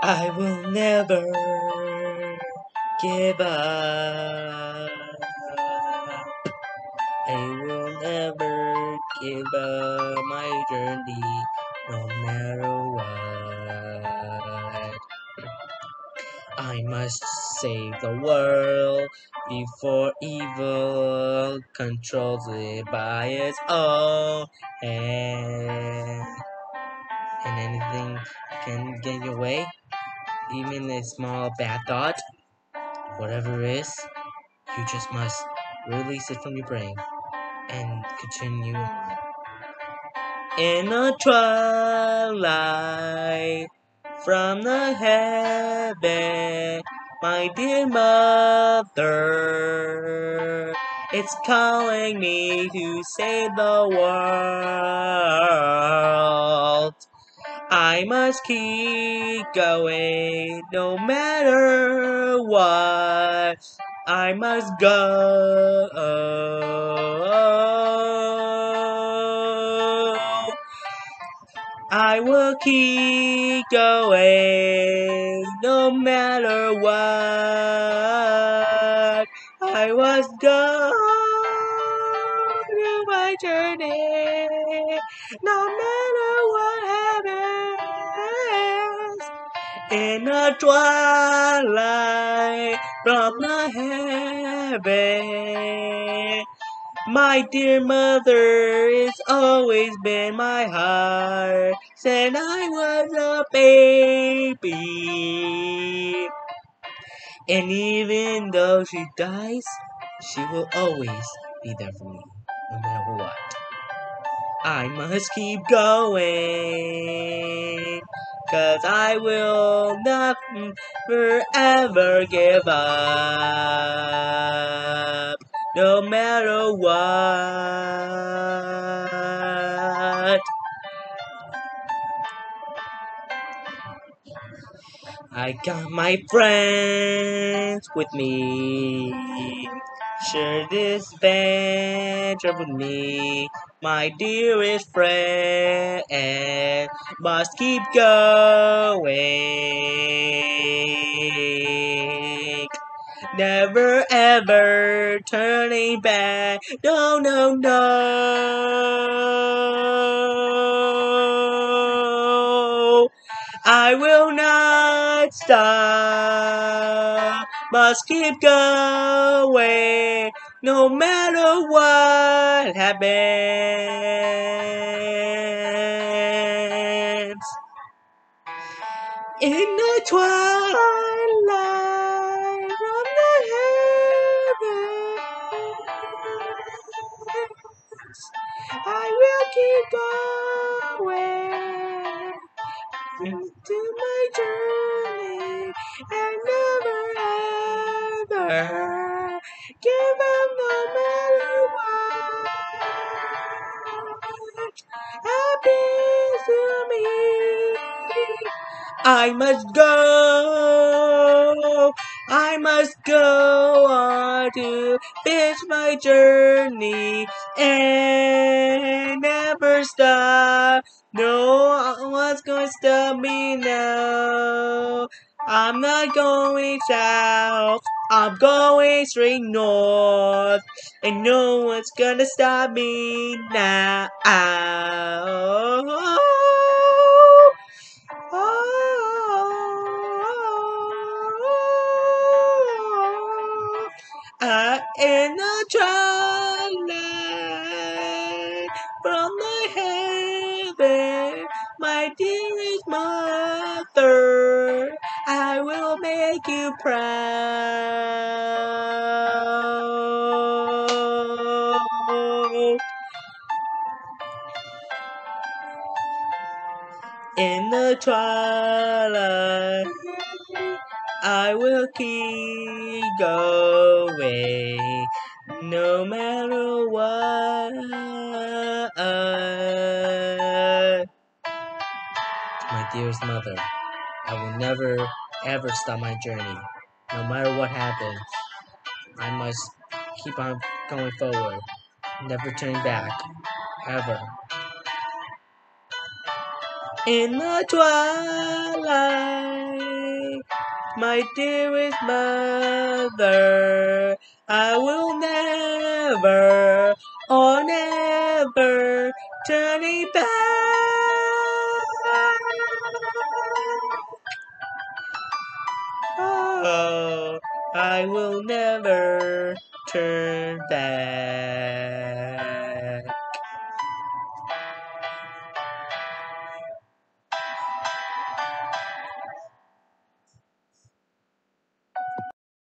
I will never give up. I will never give up my journey, no matter what. I must save the world before evil controls it by its own hand. And anything can get in your way, even a small bad thought, whatever it is, you just must release it from your brain and continue on. In the twilight, from the heaven, my dear mother, it's calling me to save the world. I must keep going no matter what. I must go. I will keep going no matter what. I must go through my journey no matter what happens. In the twilight from the heaven, my dear mother has always been my heart since I was a baby. And even though she dies, she will always be there for me, no matter what. I must keep going, 'cause I will not forever give up, no matter what. I got my friends with me, share this adventure with me. My dearest friend must keep going. Never ever turning back. No, no, no. I will not stop. Must keep going. No matter what happens. In the twilight from the heavens, I will keep going into my journey and never ever give up no matter what happens to me. I must go on to finish my journey and never stop. No one's gonna stop me now. I'm not going south, I'm going straight north, and no one's gonna stop me now. In the twilight from the heaven, my dearest mother, I will make you proud. In the twilight, I will keep going, no matter what. My dearest mother, I will never ever stop my journey, no matter what happens. I must keep on going forward, never turning back, ever. In the twilight my dearest mother. I will never, oh never, turning back. Oh, I will never turn back.